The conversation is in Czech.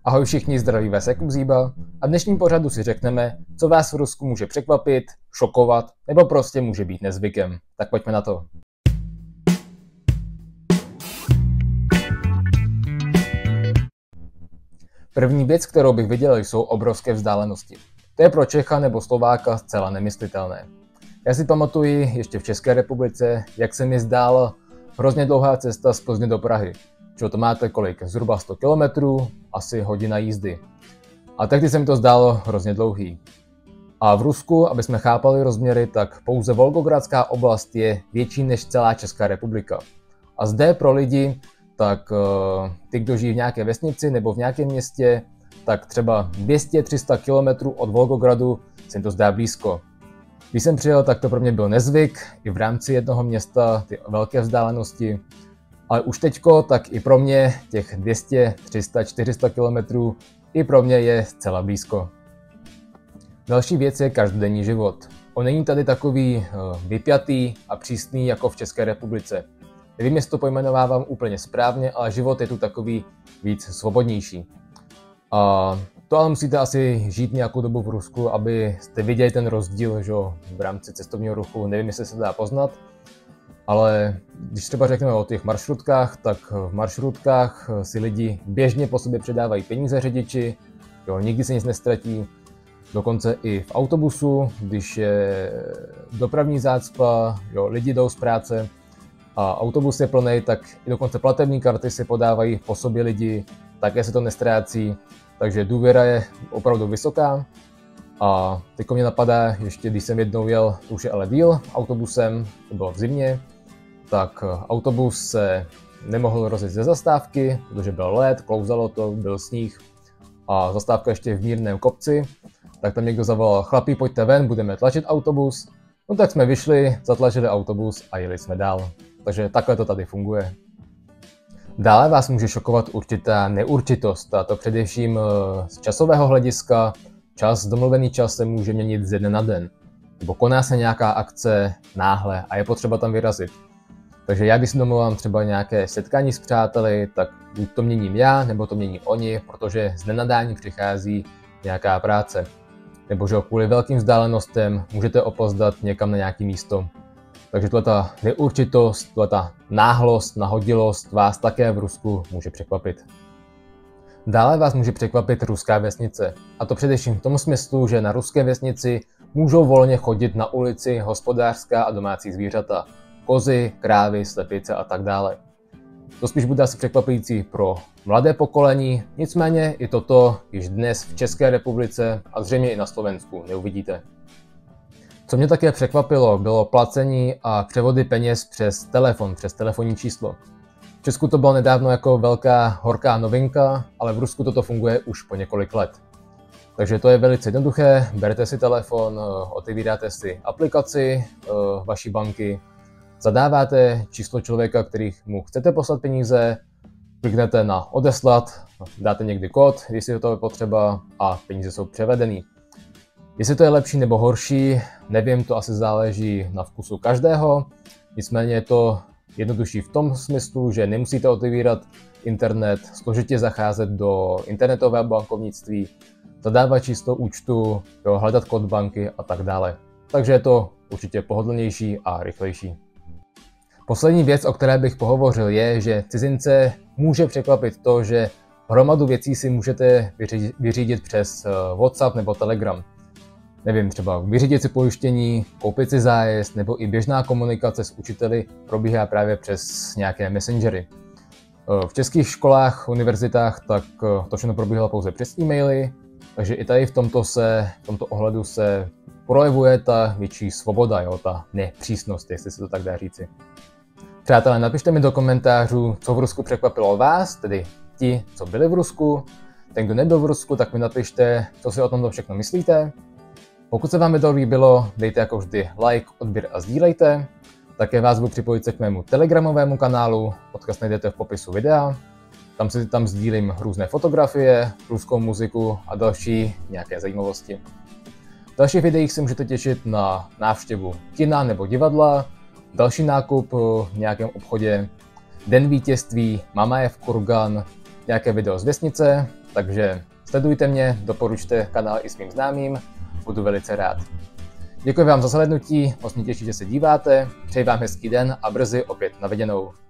Ahoj všichni, zdraví vás Jakub Zíba a v dnešním pořadu si řekneme, co vás v Rusku může překvapit, šokovat nebo prostě může být nezvykem. Tak pojďme na to. První věc, kterou bych viděl, jsou obrovské vzdálenosti. To je pro Čecha nebo Slováka zcela nemyslitelné. Já si pamatuji ještě v České republice, jak se mi zdála hrozně dlouhá cesta z Plzně do Prahy. Čo to máte kolik? Zhruba 100 km, asi hodina jízdy. A tehdy se mi to zdálo hrozně dlouhý. A v Rusku, aby jsme chápali rozměry, tak pouze Volgogradská oblast je větší než celá Česká republika. A zde pro lidi, tak ty, kdo žijí v nějaké vesnici nebo v nějakém městě, tak třeba 200-300 km od Volgogradu se jim to zdá blízko. Když jsem přijel, tak to pro mě byl nezvyk, i v rámci jednoho města, ty velké vzdálenosti. Ale už teďko, tak i pro mě těch 200, 300, 400 km i pro mě je zcela blízko. Další věc je každodenní život. On není tady takový vypjatý a přísný jako v České republice. Nevím, jestli to pojmenovávám úplně správně, ale život je tu takový víc svobodnější. A to ale musíte asi žít nějakou dobu v Rusku, abyste viděli ten rozdíl, že v rámci cestovního ruchu. Nevím, jestli se dá poznat. Ale když třeba řekneme o těch maršrutkách, tak v maršrutkách si lidi běžně po sobě předávají peníze řidiči, nikdy se nic nestratí. Dokonce i v autobusu, když je dopravní zácpa, lidi jdou z práce a autobus je plný, tak i dokonce platební karty si podávají po sobě lidi, také se to nestrácí, takže důvěra je opravdu vysoká. A teď mě napadá, ještě když jsem jednou jel, to už je ale díl, autobusem, to bylo v zimě, tak autobus se nemohl rozjet ze zastávky, protože byl led, klouzalo to, byl sníh a zastávka ještě v mírném kopci, tak tam někdo zavolal: chlapi, pojďte ven, budeme tlačit autobus. No tak jsme vyšli, zatlačili autobus a jeli jsme dál. Takže takhle to tady funguje. Dále vás může šokovat určitá neurčitost, a to především z časového hlediska. Domluvený čas se může měnit ze dne na den. Nebo koná se nějaká akce náhle a je potřeba tam vyrazit. Takže já, když si domluvám třeba nějaké setkání s přáteli, tak buď to měním já, nebo to mění oni, protože z nenadání přichází nějaká práce. Nebo že kvůli velkým vzdálenostem můžete opozdat někam na nějaké místo. Takže ta neurčitost, ta náhlost, nahodilost vás také v Rusku může překvapit. Dále vás může překvapit ruská vesnice. A to především v tom smyslu, že na ruské vesnici můžou volně chodit na ulici hospodářská a domácí zvířata. Kozy, krávy, slepice a tak dále. To spíš bude asi překvapující pro mladé pokolení, nicméně i toto již dnes v České republice a zřejmě i na Slovensku neuvidíte. Co mě také překvapilo, bylo placení a převody peněz přes telefon, přes telefonní číslo. V Česku to bylo nedávno jako velká horká novinka, ale v Rusku toto funguje už po několik let. Takže to je velice jednoduché, berete si telefon, otevíráte si aplikaci vaší banky, zadáváte číslo člověka, mu chcete poslat peníze, kliknete na odeslat, dáte někdy kód, jestli to je potřeba, a peníze jsou převedeny. Jestli to je lepší nebo horší, nevím, to asi záleží na vkusu každého, nicméně je to jednodušší v tom smyslu, že nemusíte otevírat internet, složitě zacházet do internetového bankovnictví, zadávat číslo účtu, hledat kód banky a tak dále. Takže je to určitě pohodlnější a rychlejší. Poslední věc, o které bych pohovořil, je, že cizince může překvapit to, že hromadu věcí si můžete vyřídit přes WhatsApp nebo Telegram. Nevím, třeba vyřídit si pojištění, koupit si zájezd nebo i běžná komunikace s učiteli probíhá právě přes nějaké messengery. V českých školách, univerzitách tak to všechno probíhalo pouze přes e-maily, takže i tady v tomto ohledu se projevuje ta větší svoboda, ta nepřísnost, jestli se to tak dá říci. Přátelé, napište mi do komentářů, co v Rusku překvapilo vás, tedy ti, co byli v Rusku. Ten, kdo nebyl v Rusku, tak mi napište, co si o tomto všechno myslíte. Pokud se vám video líbilo, dejte jako vždy like, odběr a sdílejte. Také vás budu připojit se k mému telegramovému kanálu, odkaz najdete v popisu videa. Tam sdílím různé fotografie, ruskou muziku a další nějaké zajímavosti. V dalších videích se můžete těšit na návštěvu kina nebo divadla, další nákup v nějakém obchodě, den vítězství, Mamajev kurgan, nějaké video z vesnice, takže sledujte mě, doporučte kanál i svým známým, budu velice rád. Děkuji vám za slednutí, moc mě těší, že se díváte, přeji vám hezký den a brzy opět na viděnou.